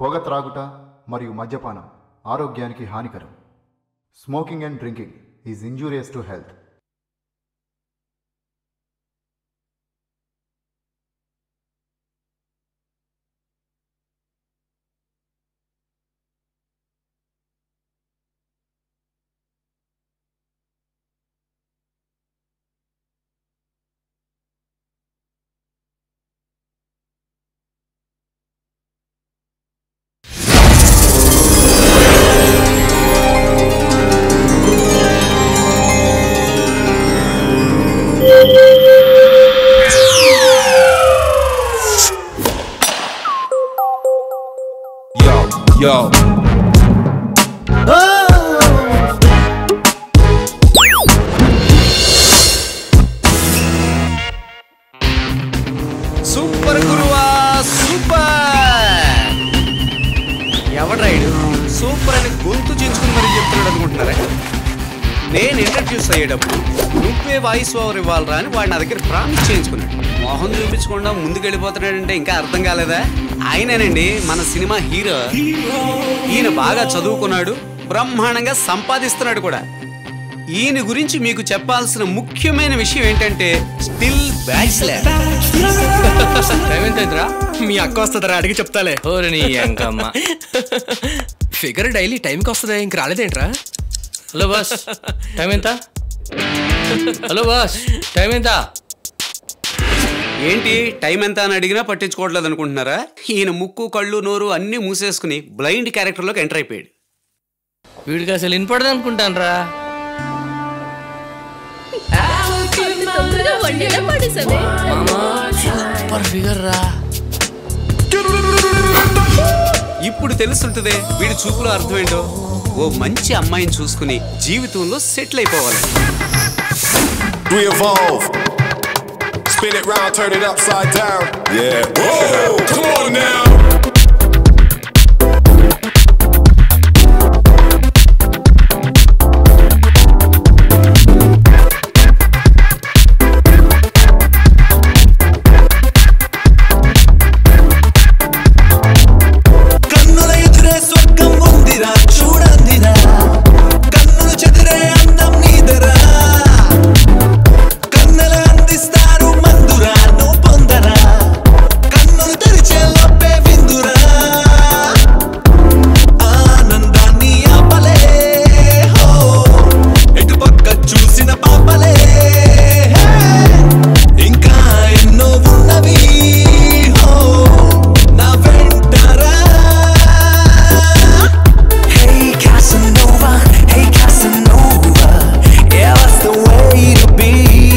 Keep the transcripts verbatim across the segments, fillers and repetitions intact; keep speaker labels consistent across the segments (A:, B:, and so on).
A: పొగ త్రాగుట మరియు మద్యపానం ఆరోగ్యానికి హానికరం. Smoking and drinking is injurious to health.
B: Yo. Oh. Super Guruva, super. ఎవడ్రైడు సూపర్ అని గొంతు చించుకుని మరి చెప్తున్నాడు అనుకుంటున్నారా? నేను ఇంట్రడ్యూస్ అయ్యేటప్పుడు నువ్వే వాయిస్ ఓవర్ ఇవ్వాలరా అని వాడు నా దగ్గర ప్రామిస్ చేయించుకున్నాడు. మోహన్ చూపించకుండా ముందుకు వెళ్ళిపోతున్నాడంటే ఇంకా అర్థం కాలేదా? ఆయనేనండి మన సినిమా హీరో. ఈయన బాగా చదువుకున్నాడు, బ్రహ్మాండంగా సంపాదిస్తున్నాడు కూడా. ఈయన గురించి మీకు చెప్పాల్సిన ముఖ్యమైన విషయం ఏంటంటే స్టిల్ బ్యాచిలర్.
C: మీ అక్క వస్తుందరా అడిగి చెప్తాలే. ఫిగర్ డైలీ టైంకి వస్తుందా? ఇంక రాలేదేంట్రా?
D: హలో బాస్, టైం ఎంత? హలో బాస్, టైం ఎంత?
B: ఏంటి టైం ఎంత అని అడిగినా పట్టించుకోవట్లేదు అనుకుంటున్నారా? ఈయన ముక్కు కళ్ళు నోరు అన్నీ మూసేసుకుని బ్లైండ్ క్యారెక్టర్లోకి ఎంటర్ అయిపోయాడు.
D: వీడికి అసలు వినపడదు అనుకుంటాను రా. సూపర్ ఫిగర్ రా.
B: ఇప్పుడు తెలుస్తుంటదే వీడి చూపులో అర్థం ఏంటో. ఓ మంచి అమ్మాయిని చూసుకుని జీవితంలో సెటిల్ అయిపోవాలి.
E: Spin it round, turn it upside down. Yeah. Whoa, come on now. Kannula edure swargam undira chudandira. Kannulu chedire andam nidara. Kannala andistaru mandura no pondara. Kannulu teriche loppe vindura. Anandani apale ho. Etu pakka chusina papale. Inka enno unnavi ho. Na ventara. Hey Casanova, hey Casanova. Yeah, that's the way to be.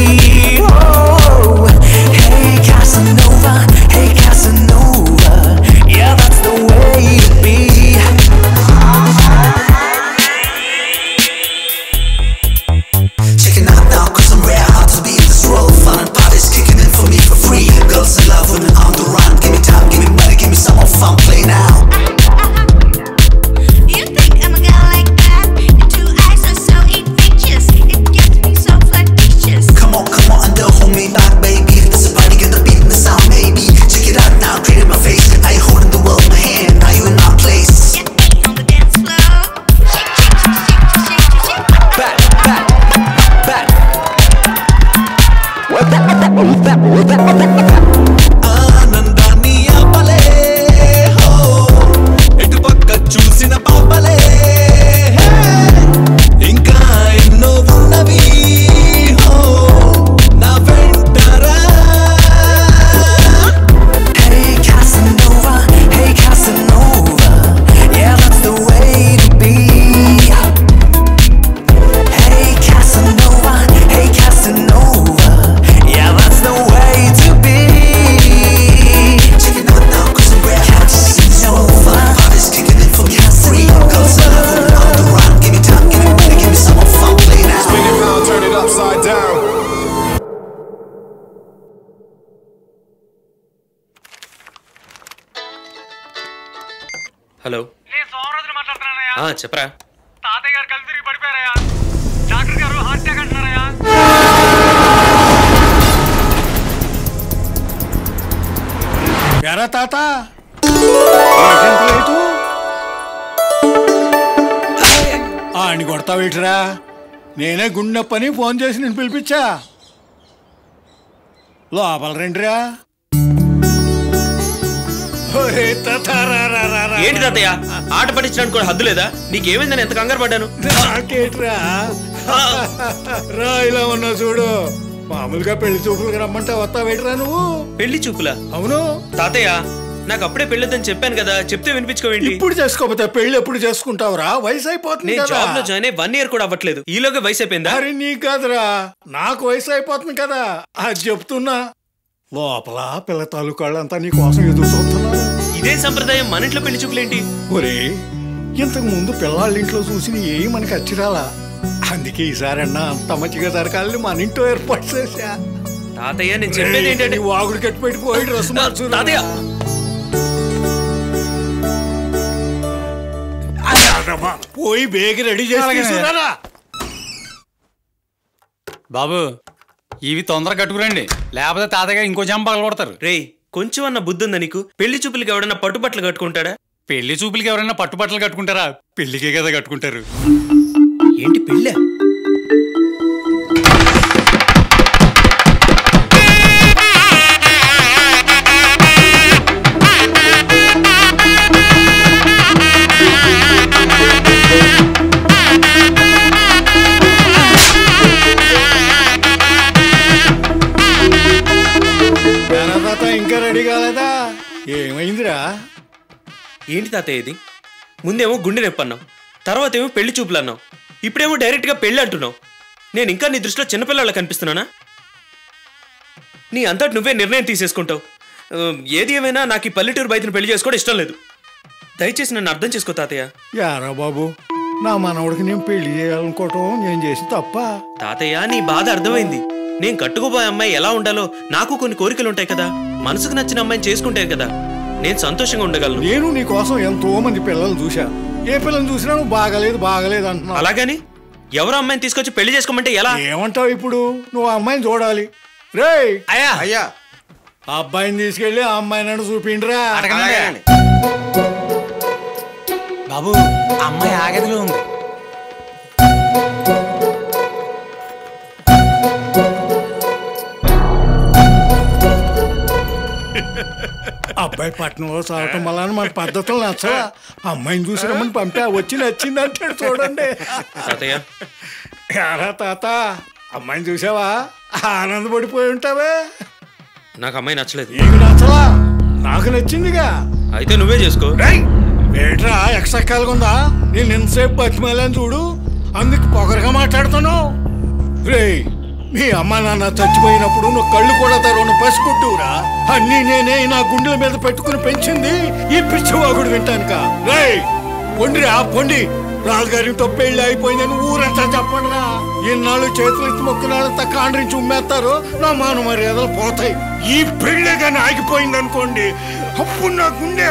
E: Oh, hey Casanova, hey Casanova. Yeah, that's the way to be. Checking out now, cause I'm rare, hard to be in this world. Fun and parties kicking in for me for free. Girls in love when I'm on the run. Give me time, give me money, give me some more fun. Play now.
F: You think I'm a girl like that? Your two eyes are so infectious. It gets me so flirtatious.
E: Come on, come on, and don't hold me back, baby. This is party, get the beat and the sound, baby. Check it out now, treat it my face. I holding the world in my hand, now you in my place.
F: Get me on the dance floor. Shake, shake, shake, shake, shake, shake, shake.
E: Back, back, back. Anandani apale ho. Etu pakka chusina papale. Inka enno unnavi ho. Na ventara. Hey Casanova, hey Casanova. Yeah, that's the way to be. Hey Casanova, hey Casanova. Yeah, that's the way to be. Check it out now, cause I'm rare. Casanova. Parties kicking in for me for free. Girls in love when I'm on the run. Give me time, give me money, give me some more fun. Play now. Spin it round, turn it upside down.
B: Hello,
G: నేను సోమరాజుని మాట్లాడుతున్నానయ్యా.
B: చెప్పరా.
G: తాతయ్య గారు కలిసి తిరిగి పడిపోయారయ్యా. Doctor గారు హార్ట్ అటాక్ అంటున్నారయ్యా.
C: ఎరా తాత,
H: ఆడిని కొడతావేట్రా? నేనే గుండె పని ఫోన్ చేసి నేను పిలిపించా. లోపల రండిరా.
I: ఏంటి తాతయ్య ఆట పట్టించడానికి కూడా హద్దు లేదా? నీకేమైందని ఎంత కంగారు పడ్డాను.
H: నాకేట్రా రా, ఇలా ఉన్నా చూడు. మామూలుగా పెళ్లి చూపులకు రమ్మంటే వస్తావేట్రా నువ్వు?
I: పెళ్లి చూపులా?
H: అవును
I: తాతయ్య, నాకు అప్పుడే పెళ్ళొద్దని చెప్పాను కదా, చెప్తే వినిపించుకోవేంటి?
H: ఇప్పుడు చేసుకోకపోతే పెళ్లి ఎప్పుడు చేసుకుంటావురా? వయసు అయిపోతుంది.
I: నేను జాబ్ లో జాయిన్ అయ్యి వన్ ఇయర్ కూడా అవ్వట్లేదు, ఈలోగా వయసు అయిపోయిందా?
H: అరే నీ కాదురా, నాకు వయసు అయిపోతుంది కదా, అది చెప్తున్నా. లోపల పిల్ల తాలూకాళ్ళంతా నీ కోసం ఎదురు చూస్తున్నారు.
I: ఇదే సంప్రదాయం మన ఇంట్లో పెళ్లి చూపులేంటి?
H: ఒరే, ఇంతకు ముందు పిల్లవాళ్ళ ఇంట్లో చూసి ఏ మనకి అచ్చిరాలా, అందుకే ఈసారన్నా అంత మంచిగా జరగాలని మన ఇంట్లో ఏర్పాటు చేశా.
I: తాతయ్య నేను చెప్పేది ఏంటంటే
H: వాగుడు కట్టి పెట్టిపోయి డ్రెస్ మార్చు.
I: తాతయ్య
H: పోయి బేగి రెడీ చేసి
J: బాబు ఇవి తొందరగా కట్టుకురండి, లేకపోతే తాతగా ఇంకో జంప పగలగొడతారు.
I: రే, కొంచెం అన్న బుద్ధి ఉందా నీకు? పెళ్లి చూపులకి ఎవడన్నా పట్టుబట్టలు కట్టుకుంటాడా?
J: పెళ్లి చూపులకి ఎవరైనా పట్టుబట్టలు కట్టుకుంటారా? పెళ్లికే కదా కట్టుకుంటారు.
I: ఏంటి పెళ్ళా?
H: ఇంకా రెడీ కాలేదా? ఏమైందిరా?
I: ఏంటి తాతయ్య ఇది? ముందేమో గుండె నొప్పి అన్నావు, తర్వాత ఏమో పెళ్లి చూపులు అన్నావు, ఇప్పుడేమో డైరెక్ట్ గా పెళ్లి అంటున్నావు. నేను ఇంకా నీ దృష్టిలో చిన్నపిల్లలా కనిపిస్తున్నానా? నీ అంతటి నువ్వే నిర్ణయం తీసేసుకుంటావు. ఏది ఏమైనా నాకు ఈ పల్లెటూరు బయటను పెళ్లి చేసుకోవడం ఇష్టం లేదు. దయచేసి నన్ను అర్థం చేసుకో తాతయ్య.
H: యారా బాబు, నా మనవడికి నేను పెళ్లి చేయాలనుకోవటం నేను చేసి తప్ప.
I: తాతయ్య, నీ బాధ అర్థమైంది. నేను కట్టుకోబోయే అమ్మాయి ఎలా ఉండాలో నాకు కొన్ని కోరికలు ఉంటాయి కదా. మనసుకు నచ్చిన అమ్మాయిని చేసుకుంటే కదా నేను సంతోషంగా ఉండగలను.
H: నేను నీ కోసం ఎంతో మంది పిల్లలు చూశా, ఏ పిల్లలు చూసినా నువ్వు బాగలేదు బాగలేదు అంటున్నావు.
I: అలాగని ఎవరు అమ్మాయిని తీసుకొచ్చి పెళ్లి చేసుకోమంటే ఎలా?
H: ఏమంటావు ఇప్పుడు? నువ్వు ఆ అమ్మాయిని చూడాలి. రేయ్
I: అయ్యా అయ్యా
H: ఆ అబ్బాయిని తీసుకెళ్లి ఆ అమ్మాయిని చూపిండ్రా.
J: బాబు అమ్మాయి ఆగదిలో ఉంది.
H: అబ్బాయి పట్టణంలో చదవటం వల్ల మన పద్ధతులు నచ్చలా. అమ్మాయిని చూసి రమ్మని పంపా, వచ్చి నచ్చింది అంటాడు. చూడండి యారా తాత, అమ్మాయిని చూసావా? ఆనందపడిపోయి ఉంటావే.
I: నాకు అమ్మాయి నచ్చలేదు.
H: నీకు నచ్చలా? నాకు నచ్చిందిగా.
I: అయితే నువ్వే చేసుకో.
H: ఏట్రా ఎక్సెక్కాలుగా ఉందా? నేను ఎంతసేపు బతిమాలని చూడు, అందుకు పొగరగా మాట్లాడుతున్నావు. రే, మీ అమ్మ నాన్న చచ్చిపోయినప్పుడు నువ్వు కళ్ళు కూడా తెరవను పసిపుట్టువురా. అన్నీ నేనే నా గుండెల మీద పెట్టుకుని పెంచింది ఈ పిచ్చివాగుడు వింటానుక. రే పొండిరా పొండి, రాజుగారితో పెళ్లి అయిపోయిందని ఊరంతా చెప్పండి రా. ఇన్నాళ్ళు చేతులు ఎత్తి మొక్కునాళ్ళంతా కాండ్రించి ఉమ్మేస్తారు, నా మాన మర్యాదలు పోతాయి. ఈ పెళ్లి కానీ ఆగిపోయింది అనుకోండి, అప్పుడు నా గుండె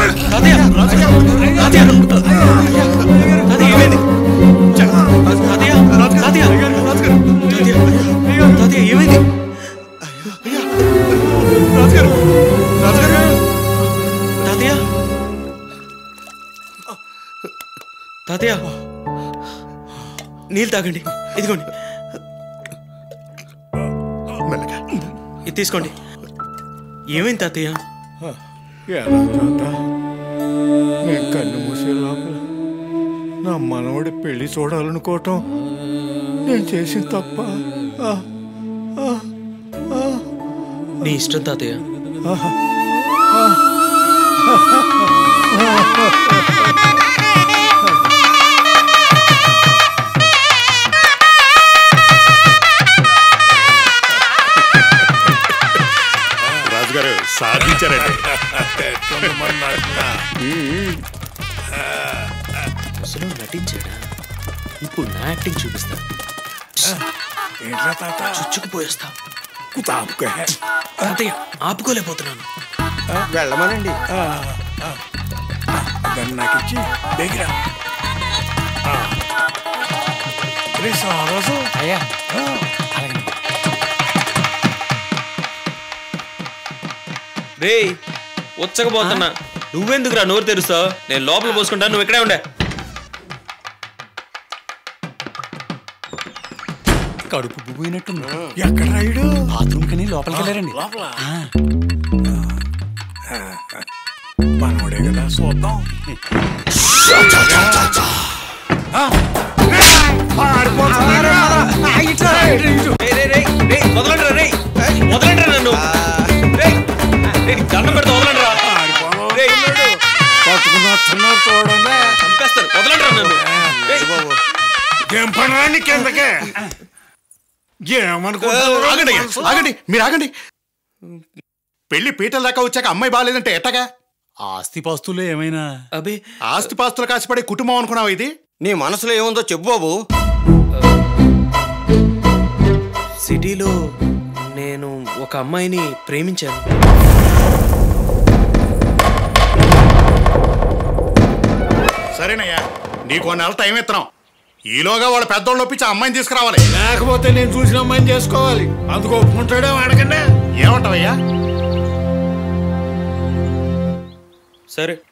I: ఏమైంది? తాతయ్య తాతయ్య నీళ్ళు తాగండి, ఇదిగోండి, ఇది తీసుకోండి. ఏమైంది తాతయ్య?
H: నేను కన్ను మూసే లోపల నా మనవడి పెళ్లి చూడాలనుకోవటం నేను చేసిన తప్ప.
I: నీ ఇష్టం తాతయ్య.
K: రాజుగారు సాధించారండి.
I: అసలు నటించాడా? ఇప్పుడు నా యాక్టింగ్ చూపిస్తా. చుచ్చుకుపోయేస్తా. తాతయ్య ఆపుకోలేకపోతున్నాను.
H: వెళ్ళమనండి. దాన్ని నాకు ఇచ్చి దగ్గర
J: అయ్యా
I: రే వచ్చకపోతున్నా, నువ్వెందుకురా నోరు తెరుస్తావు? నేను లోపల పోసుకుంటాను, నువ్వు ఇక్కడే ఉండే.
J: కడుపు పోయినట్టుంది.
H: ఎక్కడ రైడు?
J: బాత్రూమ్ కని లోపలికి వెళ్ళారండి.
H: మనోడే కదా, చూద్దాం.
I: వదలండిరా నన్ను. దండం పెడతా వదలండిరా.
H: పట్టుకున్నట్టున్నారు చూడండి.
I: చంపేస్తారు, వదలండిరా నన్ను.
H: ఏం పని కిందకే
A: ఆగండి ఆగండి మీరు ఆగండి. పెళ్లి పీటల దాకా వచ్చాక అమ్మాయి బాగాలేదంటే ఎట్టగా?
J: ఆస్తిపాస్తులు ఏమైనా?
I: అబే
A: ఆస్తిపాస్తులు కాసిపడే కుటుంబం అనుకున్నావు ఇది?
L: నీ మనసులో ఏముందో చెప్పు బాబు.
I: సిటీలో నేను ఒక అమ్మాయిని ప్రేమించాను.
A: సరేనయ్యా, నీకు నెల టైం ఇస్తున్నాం. ఈలోగా వాళ్ళ పెద్దోళ్ళు ఒప్పించి ఆ అమ్మాయిని తీసుకురావాలి.
H: లేకపోతే నేను చూసిన అమ్మాయిని చేసుకోవాలి. అందుకు ఒప్పుకుంటాడే అడగండి.
A: ఏమంటావయ్యా?
I: సరే